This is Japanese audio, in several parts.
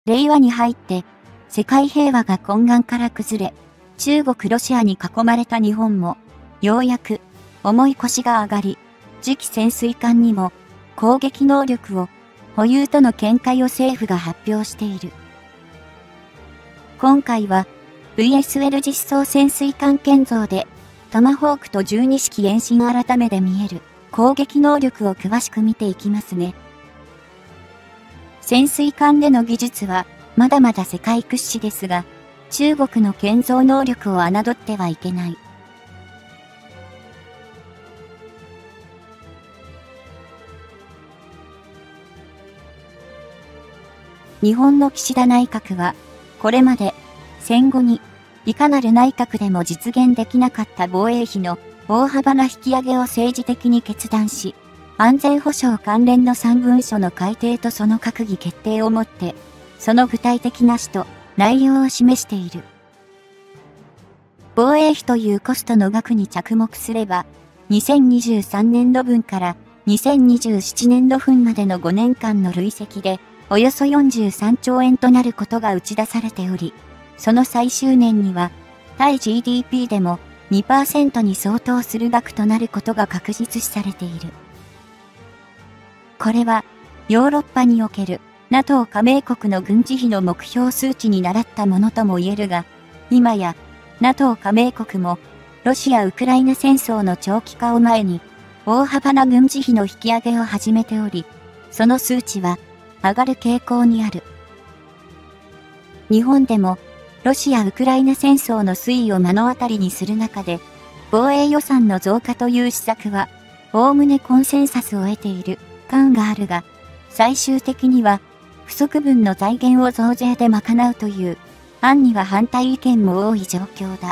令和に入って、世界平和が根幹から崩れ、中国ロシアに囲まれた日本も、ようやく、重い腰が上がり、次期潜水艦にも、攻撃能力を、保有との見解を政府が発表している。今回は、VSL 実装潜水艦建造で、トマホークと12式延伸改めで見える、攻撃能力を詳しく見ていきますね。潜水艦での技術は、まだまだ世界屈指ですが、中国の建造能力を侮ってはいけない。日本の岸田内閣は、これまで戦後にいかなる内閣でも実現できなかった防衛費の大幅な引き上げを政治的に決断し、安全保障関連の3文書の改定とその閣議決定をもって、その具体的な使途、内容を示している。防衛費というコストの額に着目すれば、2023年度分から2027年度分までの5年間の累積で、およそ43兆円となることが打ち出されており、その最終年には、対 GDP でも 2% に相当する額となることが確実視されている。これは、ヨーロッパにおける NATO 加盟国の軍事費の目標数値に倣ったものとも言えるが、今や NATO 加盟国も、ロシア・ウクライナ戦争の長期化を前に、大幅な軍事費の引き上げを始めており、その数値は、上がる傾向にある。日本でも、ロシア・ウクライナ戦争の推移を目の当たりにする中で、防衛予算の増加という施策は、おおむねコンセンサスを得ている感があるが、最終的には、不足分の財源を増税で賄うという、案には反対意見も多い状況だ。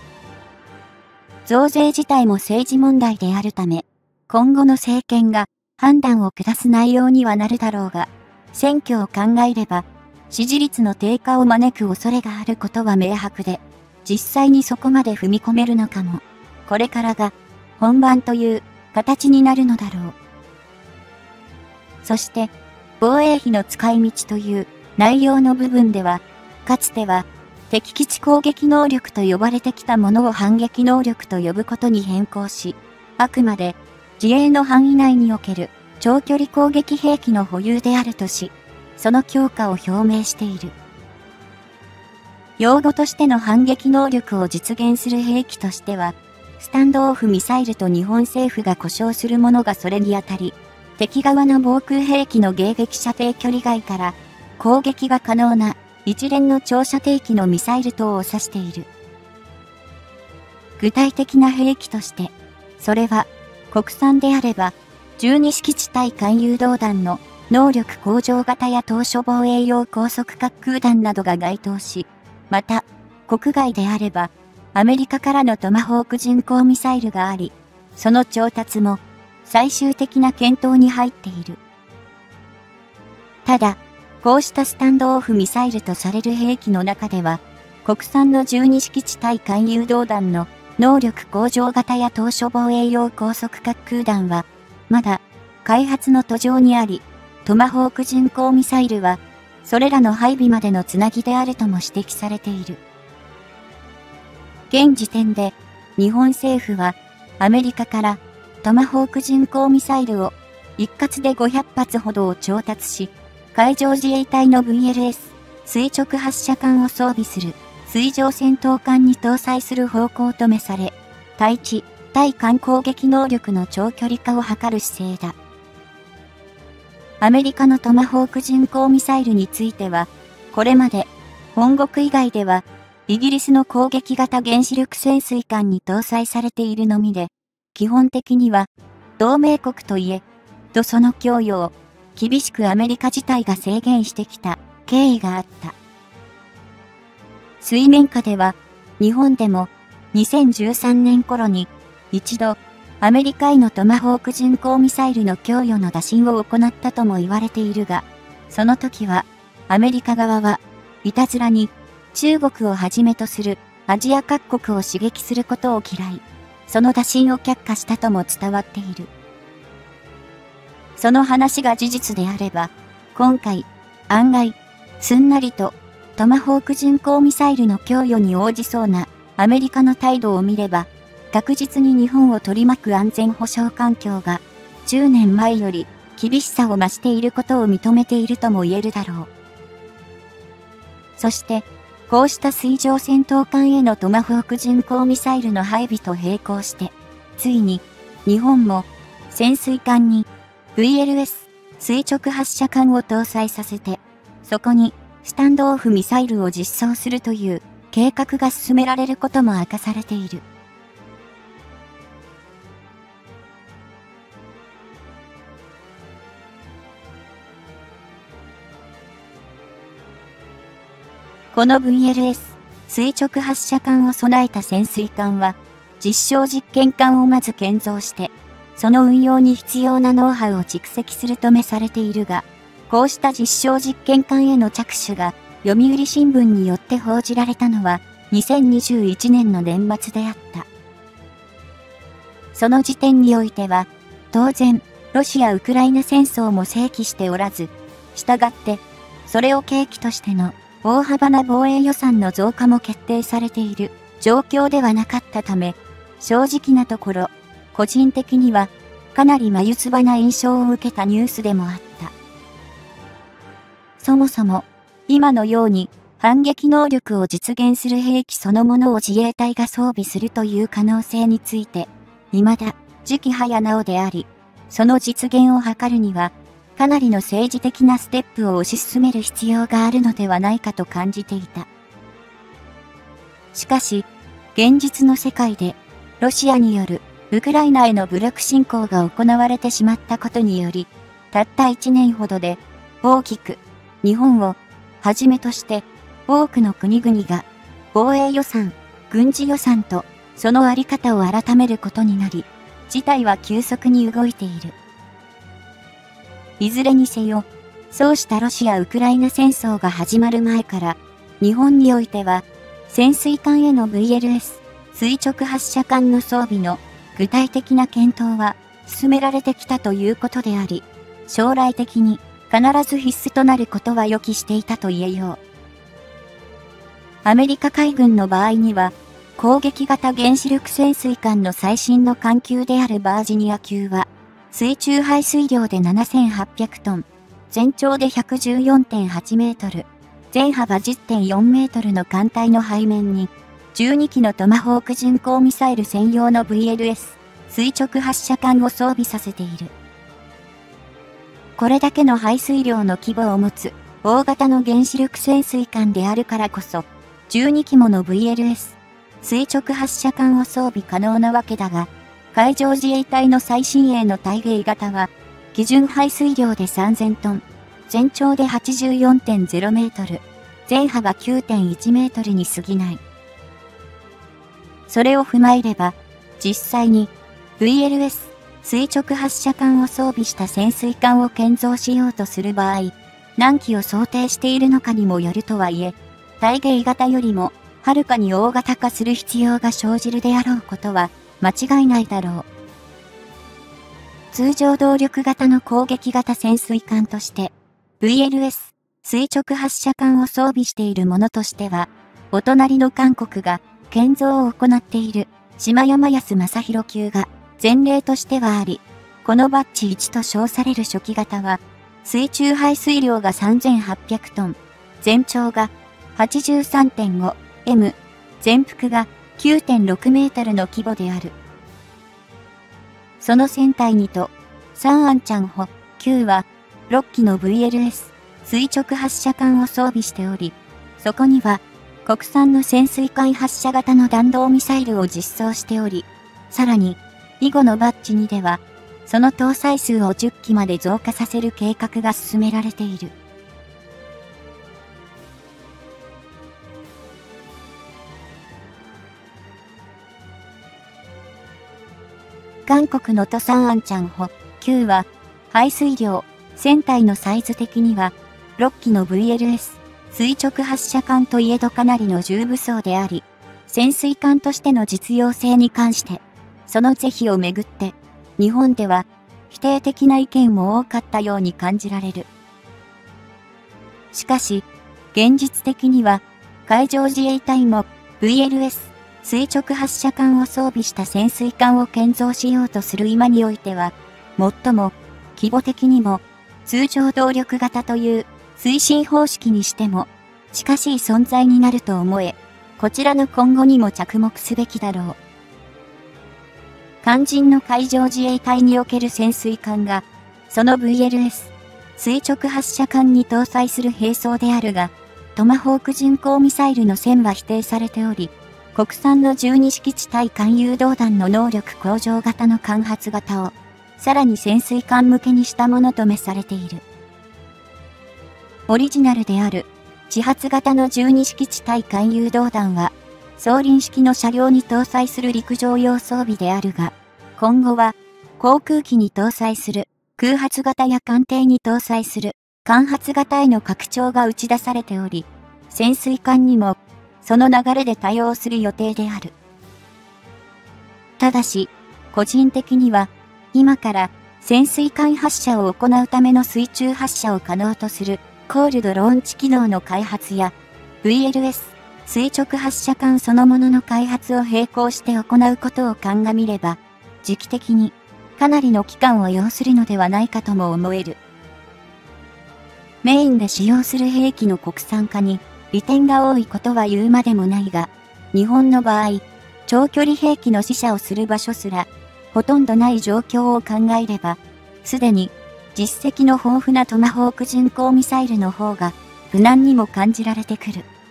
増税自体も政治問題であるため、今後の政権が判断を下す内容にはなるだろうが、選挙を考えれば、支持率の低下を招く恐れがあることは明白で、実際にそこまで踏み込めるのかも、これからが本番という形になるのだろう。そして、防衛費の使い道という内容の部分では、かつては敵基地攻撃能力と呼ばれてきたものを反撃能力と呼ぶことに変更し、あくまで自衛の範囲内における長距離攻撃兵器の保有であるとし、その強化を表明している。用語としての反撃能力を実現する兵器としては、スタンドオフミサイルと日本政府が呼称するものがそれにあたり、敵側の防空兵器の迎撃射程距離外から攻撃が可能な一連の長射程機のミサイル等を指している。具体的な兵器として、それは国産であれば、12式地対艦誘導弾の能力向上型や当初防衛用高速滑空弾などが該当し、また、国外であれば、アメリカからのトマホーク巡航ミサイルがあり、その調達も最終的な検討に入っている。ただ、こうしたスタンドオフミサイルとされる兵器の中では、国産の12式地対艦誘導弾の能力向上型や当初防衛用高速滑空弾は、まだ開発の途上にあり、トマホーク巡航ミサイルは、それらの配備までのつなぎであるとも指摘されている。現時点で、日本政府は、アメリカからトマホーク巡航ミサイルを一括で500発ほどを調達し、海上自衛隊の VLS 垂直発射管を装備する水上戦闘艦に搭載する方向とめされ、対地、対艦攻撃能力の長距離化を図る姿勢だ。アメリカのトマホーク巡航ミサイルについては、これまで本国以外ではイギリスの攻撃型原子力潜水艦に搭載されているのみで、基本的には同盟国といえ、その供与を厳しくアメリカ自体が制限してきた経緯があった。水面下では日本でも2013年頃に一度アメリカへのトマホーク巡航ミサイルの供与の打診を行ったとも言われているが、その時はアメリカ側はいたずらに中国をはじめとするアジア各国を刺激することを嫌い、その打診を却下したとも伝わっている。その話が事実であれば、今回案外すんなりとトマホーク巡航ミサイルの供与に応じそうなアメリカの態度を見れば、確実に日本を取り巻く安全保障環境が10年前より厳しさを増していることを認めているとも言えるだろう。そして、こうした水上戦闘艦へのトマホーク巡航ミサイルの配備と並行して、ついに日本も潜水艦に VLS 垂直発射艦を搭載させて、そこにスタンドオフミサイルを実装するという計画が進められることも明かされている。この VLS 垂直発射艦を備えた潜水艦は、実証実験艦をまず建造して、その運用に必要なノウハウを蓄積するとめされているが、こうした実証実験艦への着手が、読売新聞によって報じられたのは、2021年の年末であった。その時点においては、当然、ロシア・ウクライナ戦争も正規しておらず、したがって、それを契機としての大幅な防衛予算の増加も決定されている状況ではなかったため、正直なところ、個人的にはかなり眉唾な印象を受けたニュースでもあった。そもそも、今のように反撃能力を実現する兵器そのものを自衛隊が装備するという可能性について、未だ時期早なおであり、その実現を図るには、かなりの政治的なステップを推し進める必要があるのではないかと感じていた。しかし、現実の世界で、ロシアによるウクライナへの武力侵攻が行われてしまったことにより、たった1年ほどで、大きく、日本を、はじめとして、多くの国々が、防衛予算、軍事予算と、そのあり方を改めることになり、事態は急速に動いている。いずれにせよ、そうしたロシア・ウクライナ戦争が始まる前から、日本においては、潜水艦への VLS、垂直発射艦の装備の具体的な検討は進められてきたということであり、将来的に必ず必須となることは予期していたと言えよう。アメリカ海軍の場合には、攻撃型原子力潜水艦の最新の艦級であるバージニア級は、水中排水量で7800トン、全長で 114.8 メートル、全幅 10.4 メートルの艦隊の背面に、12機のトマホーク巡航ミサイル専用の VLS、垂直発射艦を装備させている。これだけの排水量の規模を持つ、大型の原子力潜水艦であるからこそ、12機もの VLS、垂直発射艦を装備可能なわけだが、海上自衛隊の最新鋭の大鯨型は、基準排水量で3000トン、全長で 84.0 メートル、全幅 9.1 メートルに過ぎない。それを踏まえれば、実際に VLS 垂直発射艦を装備した潜水艦を建造しようとする場合、何機を想定しているのかにもよるとはいえ、大鯨型よりもはるかに大型化する必要が生じるであろうことは間違いないだろう。通常動力型の攻撃型潜水艦として、VLS 垂直発射艦を装備しているものとしては、お隣の韓国が建造を行っている島山安正弘級が前例としてはあり、このバッジ1と称される初期型は、水中排水量が3800トン、全長が 83.5 m、全幅が 9.6 メートルの規模である。その船体にと、サンアンチャンホ級は、6機の VLS 垂直発射艦を装備しており、そこには、国産の潜水艦発射型の弾道ミサイルを実装しており、さらに、以後のバッジ2では、その搭載数を10機まで増加させる計画が進められている。韓国のトサンアンチャンホ級は、排水量、船体のサイズ的には、6機の VLS、垂直発射艦といえどかなりの重武装であり、潜水艦としての実用性に関して、その是非をめぐって、日本では、否定的な意見も多かったように感じられる。しかし、 現実的には、海上自衛隊も VLS 垂直発射管を装備した潜水艦を建造しようとする今においては、最も規模的にも通常動力型という推進方式にしても近しい存在になると思え、こちらの今後にも着目すべきだろう。肝心の海上自衛隊における潜水艦が、その VLS 垂直発射管に搭載する兵装であるが、トマホーク巡航ミサイルの線は否定されており、国産の12式地対艦誘導弾の能力向上型の艦発型を、さらに潜水艦向けにしたものとめされている。オリジナルである、自発型の12式地対艦誘導弾は、装輪式の車両に搭載する陸上用装備であるが、今後は、航空機に搭載する、空発型や艦艇に搭載する、艦発型への拡張が打ち出されており、潜水艦にも、その流れで対応する予定である。ただし、個人的には、今から潜水艦発射を行うための水中発射を可能とするコールドローンチ機能の開発や VLS 垂直発射管そのものの開発を並行して行うことを鑑みれば、時期的にかなりの期間を要するのではないかとも思える。メインで使用する兵器の国産化に利点が多いことは言うまでもないが、日本の場合、長距離兵器の試射をする場所すら、ほとんどない状況を考えれば、すでに実績の豊富なトマホーク巡航ミサイルの方が無難にも感じられてくる。